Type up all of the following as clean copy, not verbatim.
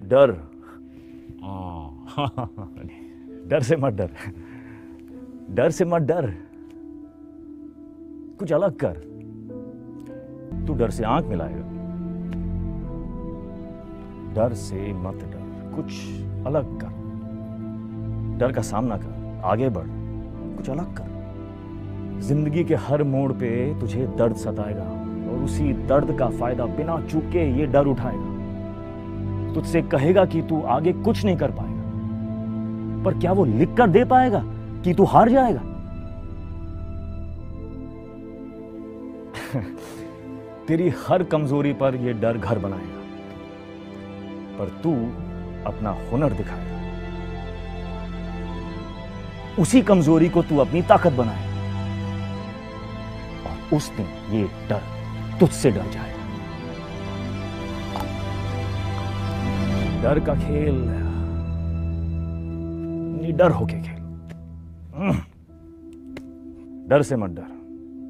डर। डर से मत डर, डर से मत डर, कुछ अलग कर। तू डर से आंख मिलाएगा। डर से मत डर, कुछ अलग कर। डर का सामना कर, आगे बढ़, कुछ अलग कर। जिंदगी के हर मोड़ पे तुझे दर्द सताएगा और उसी दर्द का फायदा बिना चूके ये डर उठाएगा। तुझसे कहेगा कि तू आगे कुछ नहीं कर पाएगा, पर क्या वो लिख कर दे पाएगा कि तू हार जाएगा? तेरी हर कमजोरी पर यह डर घर बनाएगा, पर तू अपना हुनर दिखाएगा। उसी कमजोरी को तू अपनी ताकत बनाएगा और उस दिन ये डर तुझसे डर जाएगा। डर का खेल निडर होके खेल। डर से मत डर।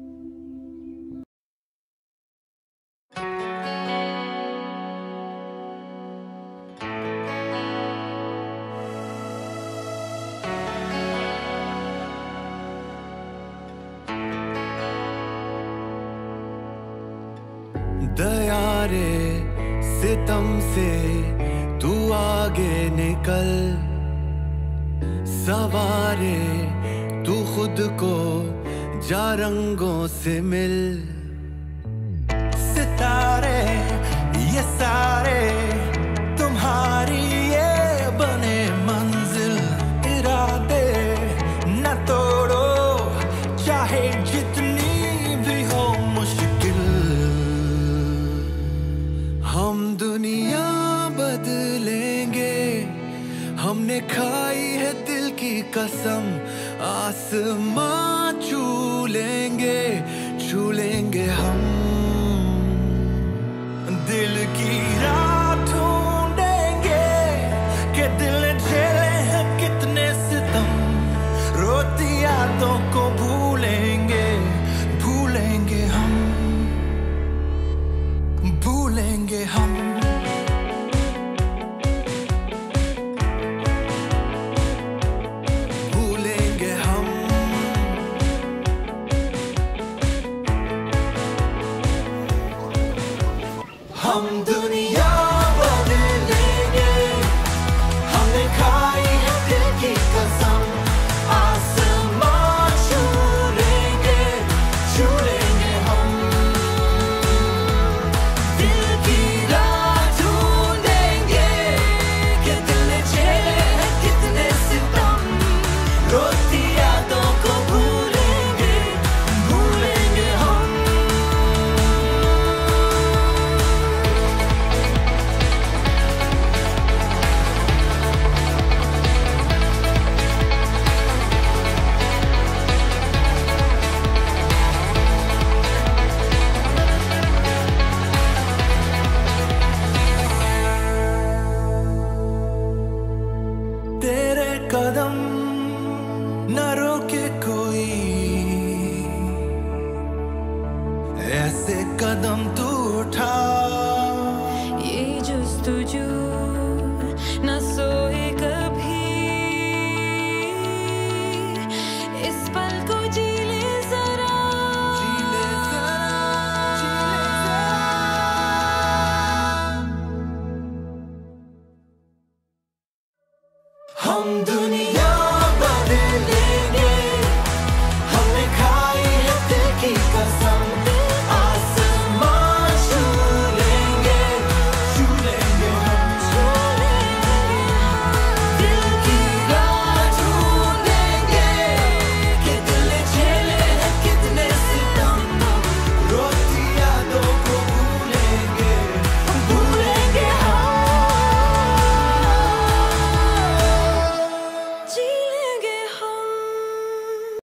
दया रे सितम से तू आगे निकल, सवारे तू खुद को जा रंगों से मिल। सितारे ये सारे तुम्हारी ये बने मंजिल, इरादे न तोड़ो चाहे जितनी भी हो मुश्किल। हम दुनिया बदलेंगे, हमने खाई है दिल की कसम। आसमां छू लेंगे हम। दिल की राह ढूंढेंगे कि दिल ने झेले हैं कितने सितम। रोती यादों को भूलेंगे हम, भूलेंगे हम। हम दुनिया बदलेंगे, हमने खाई है दिल की कसम। आसमां छू लेंगे हम। दिल की राह ढूंढेंगे कि दिल ने झेले हैं कितने सितम। रोती यादों को भूलेंगे हम। तेरे कदम न रोके कोई, ऐसे कदम तू